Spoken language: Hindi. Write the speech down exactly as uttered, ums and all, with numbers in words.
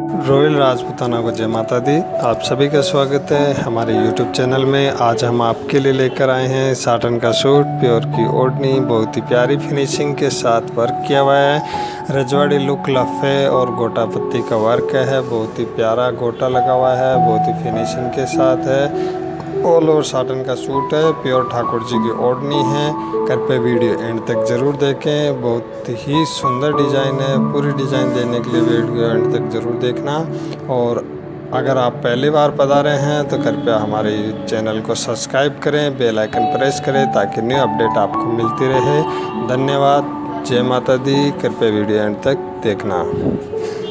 रॉयल राजपूताना को जय माता दी। आप सभी का स्वागत है हमारे यूट्यूब चैनल में। आज हम आपके लिए लेकर आए हैं साटन का सूट, प्योर की ओढ़नी, बहुत ही प्यारी फिनिशिंग के साथ वर्क किया हुआ है। रजवाड़ी लुक लफे और गोटा पत्ती का वर्क है, बहुत ही प्यारा गोटा लगा हुआ है, बहुत ही फिनिशिंग के साथ है। ऑल ओवर साटन का सूट है, प्योर ठाकुर जी की ओढ़नी है। कृपया वीडियो एंड तक ज़रूर देखें, बहुत ही सुंदर डिज़ाइन है। पूरी डिज़ाइन देने के लिए वीडियो एंड तक ज़रूर देखना। और अगर आप पहली बार पधारे हैं तो कृपया हमारे चैनल को सब्सक्राइब करें, बेल आइकन प्रेस करें ताकि न्यू अपडेट आपको मिलती रहे। धन्यवाद, जय माता दी। कृपया वीडियो एंड तक देखना।